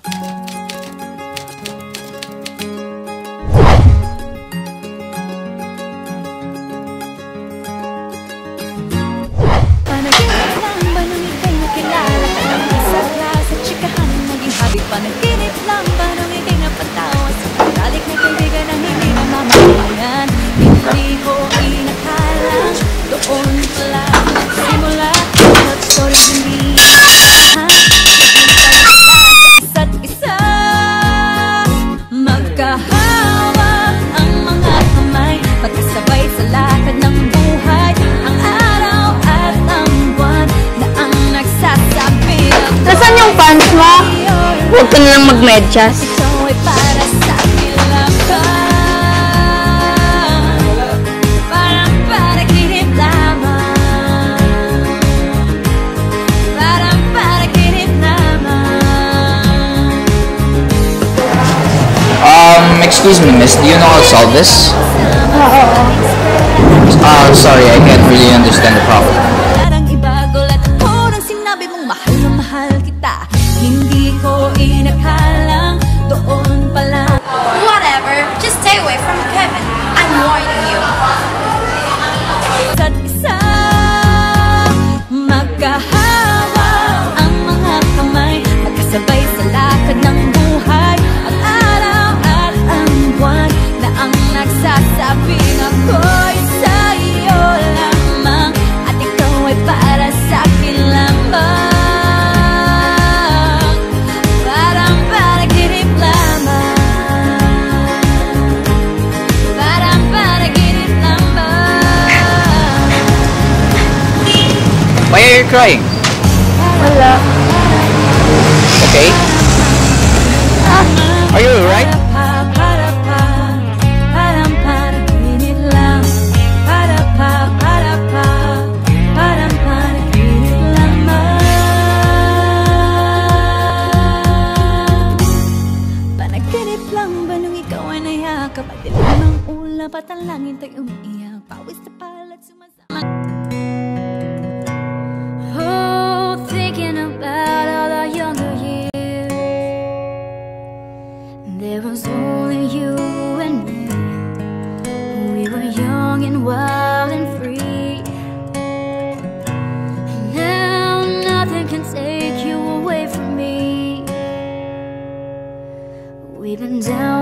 Panaginip lang ba nung ika'y napatawa sa pagdalik na kaibigan na hindi na mamamayan? Hindi ko inakalang doon pala simula at story hindi isa't isa magkahawak ang mga kamay, magkasabay sa lakad ng buhay, ang araw at ang buwan na ang nagsasabi. Nasaan yung pants mo? Huwag ka nalang mag-medyas. Ikaw ay para sa akin lamang, parang panaginip lamang, parang panaginip lamang. Excuse me, miss, do you know how to solve this? Sorry, I can't really understand the problem. Parang ibagulat ako nang sinabi mong mahal na mahal kita. Hindi ko inakalang doon pala. Whatever, just stay away from Kevin. I'm warning you. Isa't isa magkahawak ang mga kamay, magkasabay sa lakad ng buhay, ang araw at ang buwan na ang nagsasabing ako'y sa'yo lamang at ikaw ay para sa'kin lamang. Why are you crying? Wala. Okay? Are you alright? Panaginip lang ba nung ikaw ay nayakap at dilim ang ulap at ang langit ay umiiyak, pawis na palat sumasama. About all our younger years, there was only you and me. We were young and wild and free. Now nothing can take you away from me. We've been down